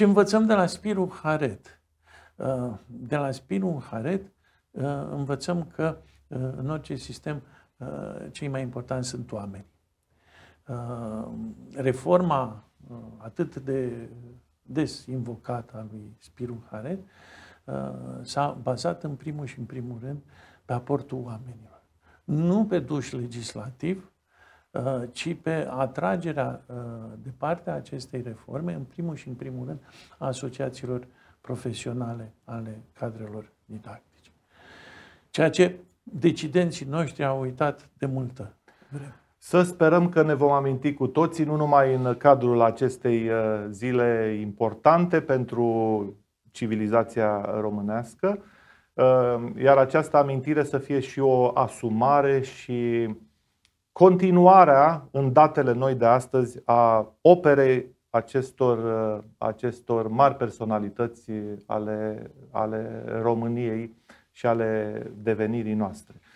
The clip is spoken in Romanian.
Ce învățăm de la Spirul Haret? De la Spirul Haret învățăm că în orice sistem cei mai importanti sunt oamenii. Reforma atât de des invocată a lui Spirul Haret s-a bazat în primul și în primul rând pe aportul oamenilor. Nu pe duș legislativ, ci pe atragerea de partea acestei reforme, în primul și în primul rând, a asociațiilor profesionale ale cadrelor didactice. Ceea ce decidenții noștri au uitat de multă vreme. Să sperăm că ne vom aminti cu toții, nu numai în cadrul acestei zile importante pentru civilizația românească, iar această amintire să fie și o asumare și continuarea în datele noi de astăzi a operei acestor mari personalități ale României și ale devenirii noastre.